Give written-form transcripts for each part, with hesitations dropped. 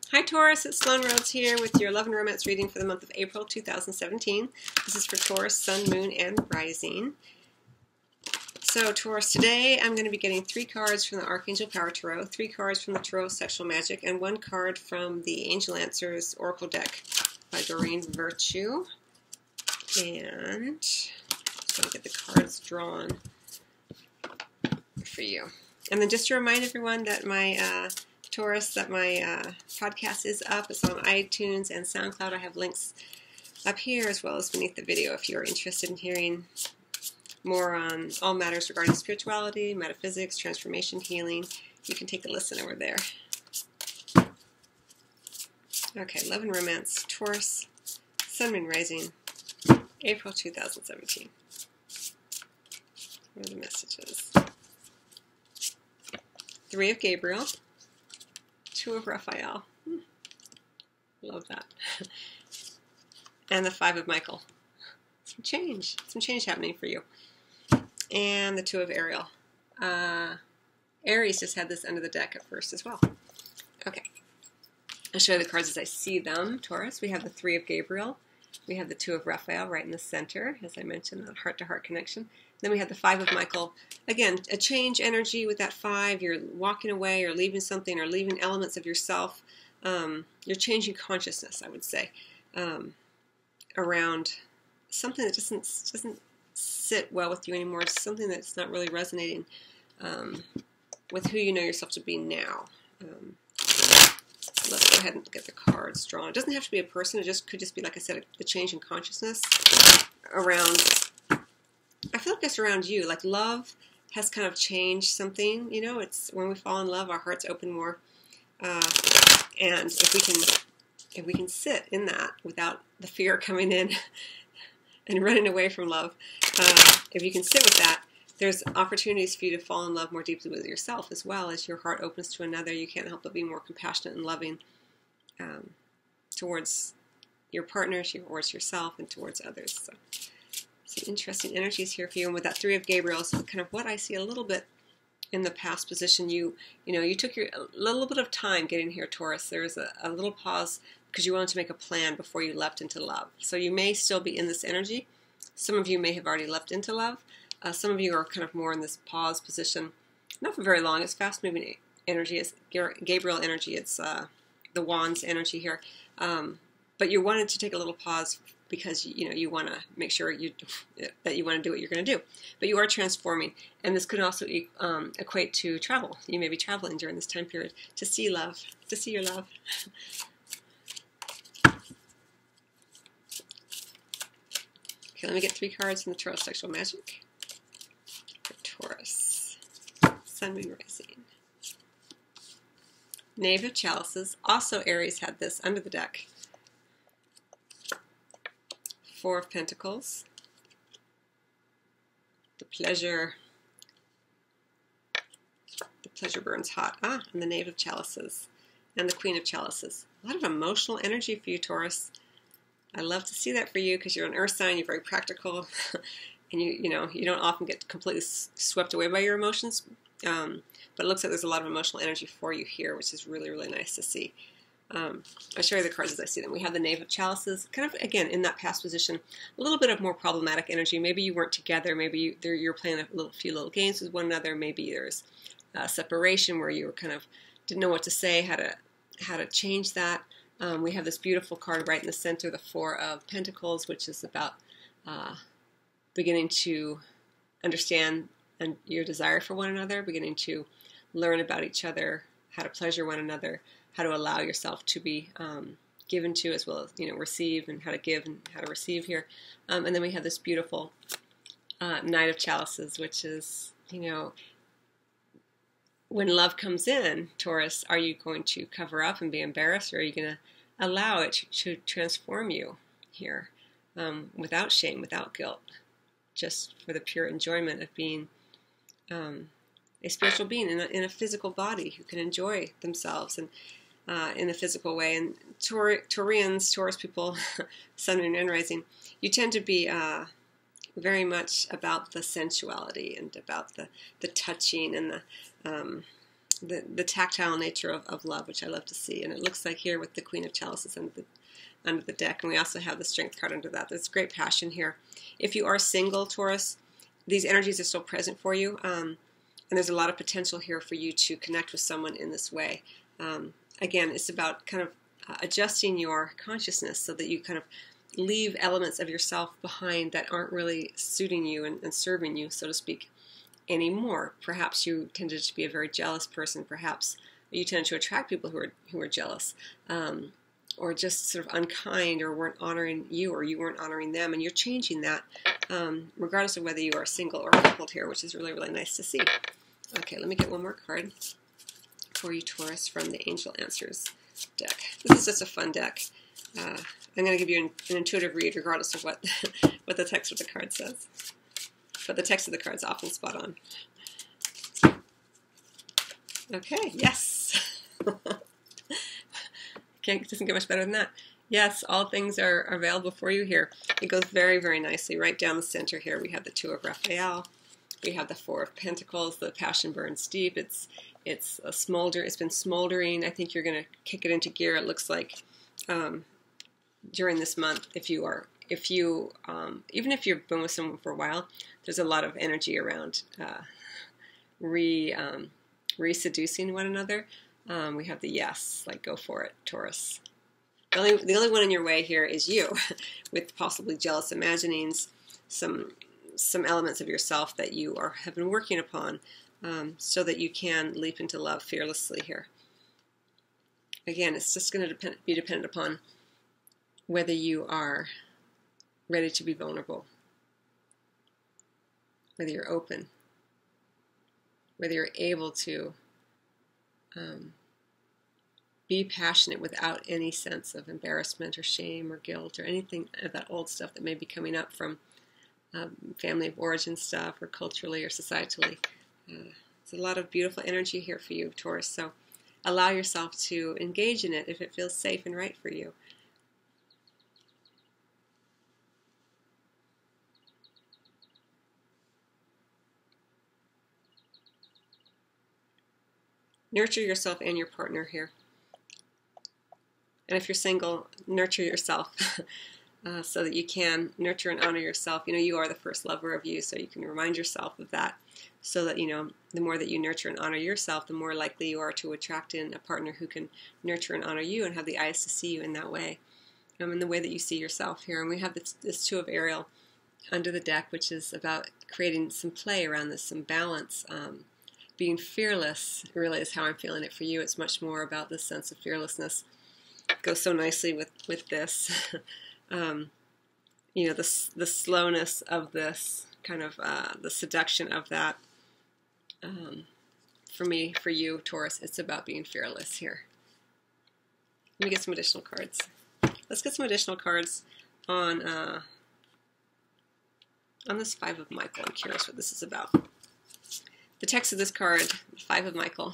Hi Taurus, it's Sloane Rhodes here with your love and romance reading for the month of April 2017. This is for Taurus, Sun, Moon, and Rising. So Taurus, today I'm going to be getting 3 cards from the Archangel Power Tarot, 3 cards from the Tarot Sexual Magic, and 1 card from the Angel Answers Oracle deck by Doreen Virtue. And just going to get the cards drawn for you. And then just to remind everyone that my Taurus, that my podcast is up. It's on iTunes and SoundCloud. I have links up here as well as beneath the video if you're interested in hearing more on all matters regarding spirituality, metaphysics, transformation, healing. You can take a listen over there. Okay, love and romance, Taurus, Sun, Moon, Rising, April 2017. What are the messages? 3 of Gabriel, 2 of Raphael. Love that. And the 5 of Michael. Some change happening for you. And the 2 of Ariel. Aries just had this under the deck at first as well. Okay. I'll show you the cards as I see them. Taurus, we have the 3 of Gabriel. We have the 2 of Raphael right in the center, as I mentioned, that heart-to-heart connection. Then we have the 5 of Michael. Again, a change energy with that 5. You're walking away or leaving something or leaving elements of yourself. You're changing consciousness, I would say, around something that doesn't sit well with you anymore. It's something that's not really resonating with who you know yourself to be now. So let's go ahead and get the cards drawn. It doesn't have to be a person. It just could just be, like I said, a change in consciousness around. I feel like it's around you. Like love has kind of changed something. You know, it's when we fall in love, our hearts open more. And if we can sit in that without the fear coming in and running away from love, if you can sit with that, there's opportunities for you to fall in love more deeply with yourself as well. As your heart opens to another, you can't help but be more compassionate and loving towards your partner, towards yourself, and towards others. So some interesting energies here for you. And with that 3 of Gabriel, so kind of what I see a little bit in the past position, you took a little bit of time getting here, Taurus. There was a little pause because you wanted to make a plan before you leapt into love. So you may still be in this energy. Some of you may have already leapt into love. Some of you are kind of more in this pause position. Not for very long. It's fast-moving energy. It's Gabriel energy. It's the Wands energy here. But you wanted to take a little pause because you want to make sure that you want to do what you're going to do. But you are transforming, and this could also equate to travel. You may be traveling during this time period to see love, to see your love. Okay, let me get 3 cards from the Tarot Sexual Magic for Taurus, Sun, Moon, Rising. Knave of Chalices. Also, Aries had this under the deck. 4 of Pentacles, the pleasure burns hot. And the Knave of Chalices, and the Queen of Chalices. A lot of emotional energy for you, Taurus. I love to see that for you because you're an earth sign, you're very practical, and you don't often get completely swept away by your emotions, but it looks like there's a lot of emotional energy for you here, which is really, really nice to see. I'll show you the cards as I see them. We have the Knave of Chalices, kind of, again, in that past position, a little bit of more problematic energy. Maybe you weren't together. Maybe you're playing a few little games with one another. Maybe there's a separation where you were kind of didn't know what to say, how to change that. We have this beautiful card right in the center, the 4 of Pentacles, which is about beginning to understand your desire for one another, beginning to learn about each other, how to pleasure one another, how to allow yourself to be given to, as well as receive, and how to give and how to receive here. And then we have this beautiful Knight of Chalices, which is, when love comes in, Taurus, are you going to cover up and be embarrassed, or are you going to allow it to transform you here without shame, without guilt, just for the pure enjoyment of being a spiritual being in a physical body who can enjoy themselves and in a physical way. And Taurus people, Sun, Moon, and Rising, you tend to be very much about the sensuality and about the touching and the tactile nature of love, which I love to see. And it looks like here with the Queen of Chalices under the deck, and we also have the Strength card under that. There's great passion here. If you are single, Taurus, these energies are still present for you, and there's a lot of potential here for you to connect with someone in this way. Again, it's about kind of adjusting your consciousness so that you kind of leave elements of yourself behind that aren't really suiting you and serving you, so to speak, anymore. Perhaps you tended to be a very jealous person. Perhaps you tend to attract people who are jealous, or just sort of unkind, or weren't honoring you, or you weren't honoring them, and you're changing that, regardless of whether you are single or coupled here, which is really, really nice to see. Okay, let me get one more card for you, Taurus, from the Angel Answers deck. This is just a fun deck. I'm going to give you an intuitive read, regardless of what what the text of the card says. But the text of the card is often spot on. Okay, yes. Doesn't get much better than that. Yes, all things are available for you here. It goes very, very nicely right down the center here. We have the Two of Raphael. We have the Four of Pentacles. The passion burns deep. It's a smolder. It's been smoldering. I think you're going to kick it into gear. It looks like during this month, even if you've been with someone for a while, there's a lot of energy around re-seducing one another. We have the yes, like go for it, Taurus. The only one in your way here is you, with possibly jealous imaginings, some elements of yourself that you have been working upon, so that you can leap into love fearlessly here. Again, it's just going to be dependent upon whether you are ready to be vulnerable, whether you're open, whether you're able to be passionate without any sense of embarrassment or shame or guilt or anything of that old stuff that may be coming up from family of origin stuff or culturally or societally. There's a lot of beautiful energy here for you, Taurus, so allow yourself to engage in it if it feels safe and right for you. Nurture yourself and your partner here. And if you're single, nurture yourself so that you can nurture and honor yourself. You know, you are the first lover of you, so you can remind yourself of that, so that, you know, the more that you nurture and honor yourself, the more likely you are to attract in a partner who can nurture and honor you and have the eyes to see you in that way, in the way that you see yourself here. And we have this Two of Ariel under the deck, which is about creating some play around this, some balance. Being fearless really is how I'm feeling it for you. It's much more about this sense of fearlessness. It goes so nicely with this. You know, the slowness of this, kind of the seduction of that. For me, for you, Taurus, it's about being fearless here. Let me get some additional cards. Let's get some additional cards on this Five of Michael. I'm curious what this is about. The text of this card, Five of Michael,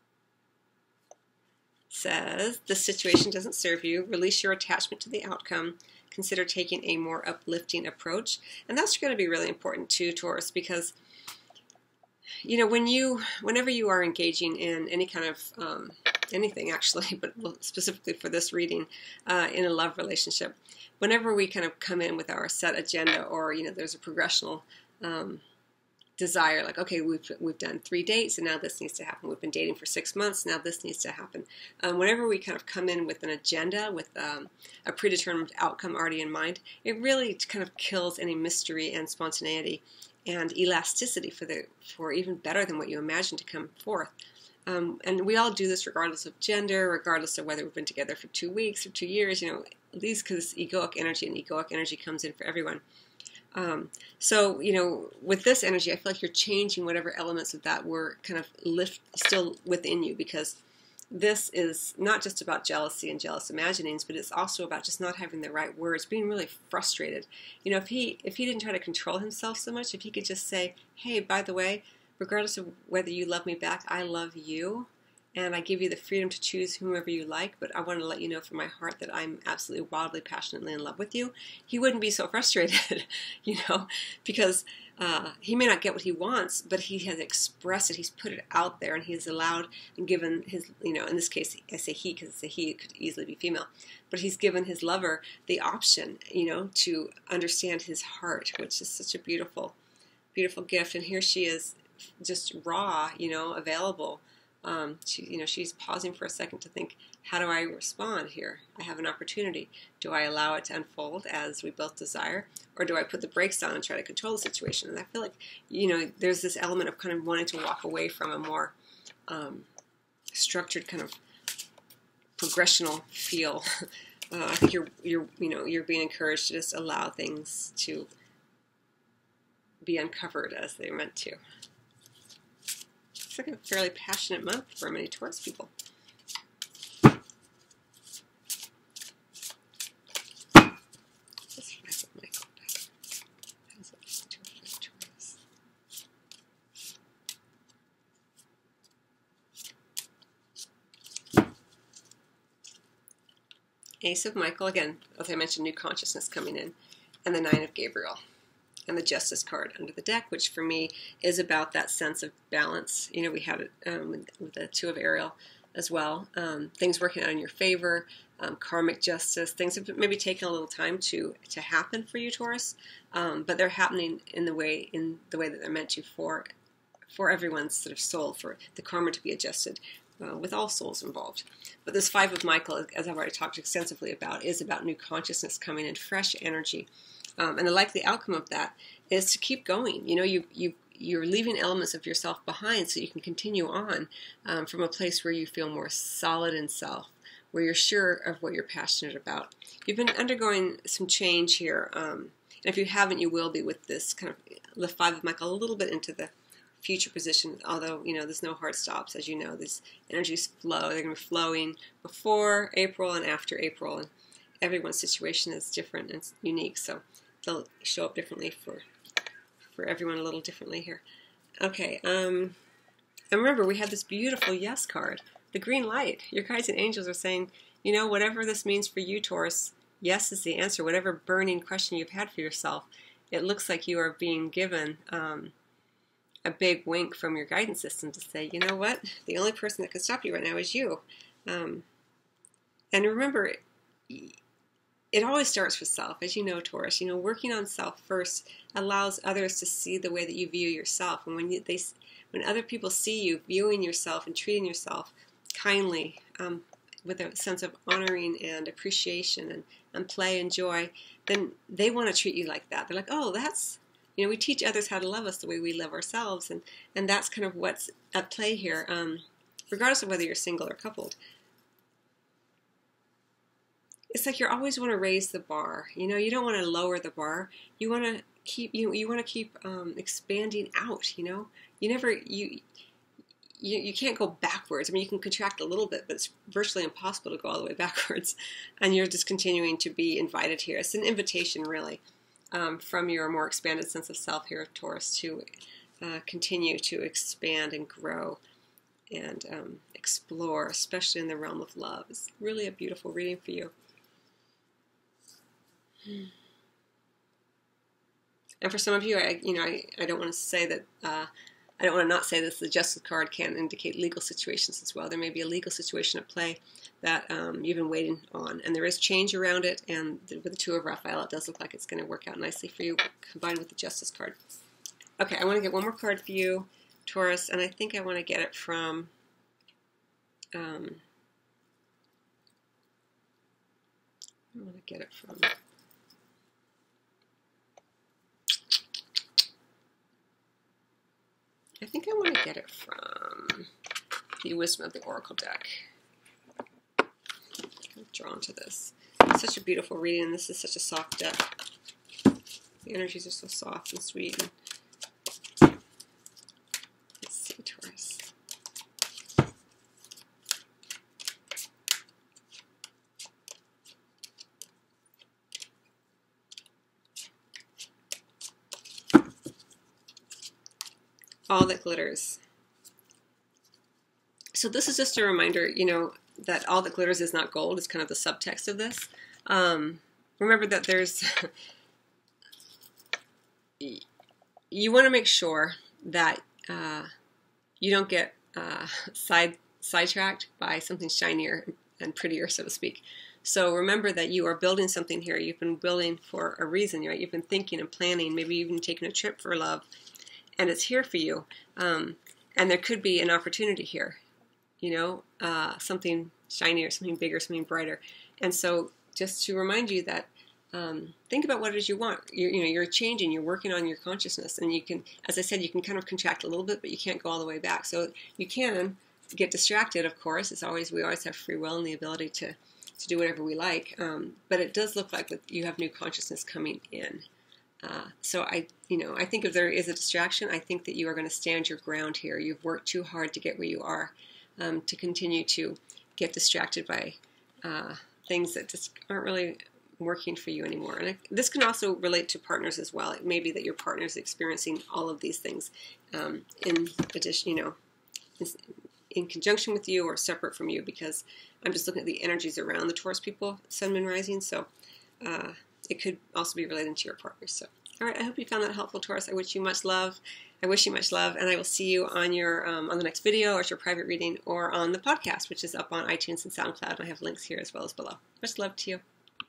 says, "This situation doesn't serve you. Release your attachment to the outcome. Consider taking a more uplifting approach." And that's going to be really important too, Taurus, because, you know, whenever you are engaging in any kind of anything actually, but specifically for this reading, in a love relationship, whenever we kind of come in with our set agenda, or, you know, there's a progressional desire, like, okay, we've done 3 dates and now this needs to happen. We've been dating for 6 months, now this needs to happen. Whenever we kind of come in with an agenda, with a predetermined outcome already in mind, it really kind of kills any mystery and spontaneity and elasticity for even better than what you imagine to come forth. And we all do this regardless of gender, regardless of whether we've been together for 2 weeks or 2 years, you know, these, because egoic energy, and egoic energy comes in for everyone. So, you know, with this energy, I feel like you're changing whatever elements of that were kind of still within you, because this is not just about jealousy and jealous imaginings, but it's also about just not having the right words, being really frustrated. You know, if he didn't try to control himself so much, if he could just say, hey, by the way, regardless of whether you love me back, I love you, and I give you the freedom to choose whomever you like, but I want to let you know from my heart that I'm absolutely wildly, passionately in love with you. He wouldn't be so frustrated, you know, because he may not get what he wants, but he has expressed it. He's put it out there, and he's allowed and given his, you know, in this case, I say he because it's a he, it could easily be female, but he's given his lover the option, you know, to understand his heart, which is such a beautiful, beautiful gift. And here she is, just raw, you know, available. She's pausing for a second to think, how do I respond here? I have an opportunity. Do I allow it to unfold as we both desire, or do I put the brakes on and try to control the situation? And I feel like, you know, there's this element of kind of wanting to walk away from a more structured kind of progressional feel. I think you're being encouraged to just allow things to be uncovered as they're meant to. It's like a fairly passionate month for many Taurus people. Ace of Michael, again, as I mentioned, new consciousness coming in, and the Nine of Gabriel, and the Justice card under the deck, which for me is about that sense of balance. You know, we have it with the Two of Ariel as well. Things working out in your favor, karmic justice, things have maybe taken a little time to happen for you, Taurus, but they're happening in the way that they're meant to for everyone's sort of soul, for the karma to be adjusted. With all souls involved. But this Five of Michael, as I've already talked extensively about, is about new consciousness coming in, fresh energy. And the likely outcome of that is to keep going. You know, you're leaving elements of yourself behind so you can continue on from a place where you feel more solid in self, where you're sure of what you're passionate about. You've been undergoing some change here. And if you haven't, you will be with this kind of the Five of Michael a little bit into the future position, although, you know, there's no hard stops. As you know, these energies flow. They're going to be flowing before April and after April, and everyone's situation is different and unique, so they'll show up differently for everyone, a little differently here. Okay, and remember, we had this beautiful yes card, the green light. Your guides and angels are saying, you know, whatever this means for you, Taurus, yes is the answer. Whatever burning question you've had for yourself, it looks like you are being given a big wink from your guidance system to say, you know what, the only person that can stop you right now is you. And remember, it always starts with self. As you know, Taurus, you know, working on self first allows others to see the way that you view yourself. And when other people see you viewing yourself and treating yourself kindly, with a sense of honoring and appreciation and play and joy, then they want to treat you like that. They're like, oh, that's, you know, we teach others how to love us the way we love ourselves, and that's kind of what's at play here, regardless of whether you're single or coupled. It's like you always want to raise the bar. You know, you don't want to lower the bar. You want to keep expanding out. You know, you can't go backwards. I mean, you can contract a little bit, but it's virtually impossible to go all the way backwards. And you're just continuing to be invited here. It's an invitation, really. From your more expanded sense of self here, Taurus, to continue to expand and grow and explore, especially in the realm of love. It's really a beautiful reading for you. And for some of you, I don't want to say that, I don't want to not say this, the Justice card can indicate legal situations as well. There may be a legal situation at play that you've been waiting on, and there is change around it, and with the Two of Raphael, it does look like it's going to work out nicely for you, combined with the Justice card. Okay, I want to get one more card for you, Taurus, and I think I want to get it from the Wisdom of the Oracle deck. I'm drawn to this. It's such a beautiful reading, and this is such a soft deck. The energies are so soft and sweet. Let's see, Taurus. All that glitters. So this is just a reminder, you know, that all that glitters is not gold is kind of the subtext of this. Remember that there's, you want to make sure that you don't get sidetracked by something shinier and prettier, so to speak. So remember that you are building something here. You've been building for a reason, right? You've been thinking and planning, maybe even taking a trip for love, and it's here for you. And there could be an opportunity here, you know, something shinier, something bigger, something brighter. And so just to remind you that think about what it is you want. You're changing, you're working on your consciousness, and you can, as I said, you can kind of contract a little bit, but you can't go all the way back. So you can get distracted, of course. We always have free will and the ability to do whatever we like, but it does look like that you have new consciousness coming in. So I think if there is a distraction, I think that you are going to stand your ground here. You've worked too hard to get where you are, to continue to get distracted by things that just aren't really working for you anymore. And this can also relate to partners as well. It may be that your partner is experiencing all of these things in addition, you know, in conjunction with you or separate from you, because I'm just looking at the energies around the Taurus people, Sun, Moon, Rising, so it could also be related to your partner. So, all right, I hope you found that helpful, Taurus. I wish you much love. I wish you much love, and I will see you on your on the next video, or at your private reading, or on the podcast, which is up on iTunes and SoundCloud. I have links here as well as below. Much love to you.